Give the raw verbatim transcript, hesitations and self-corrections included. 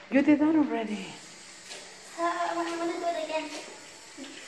You did that already. Uh, I want to do it again.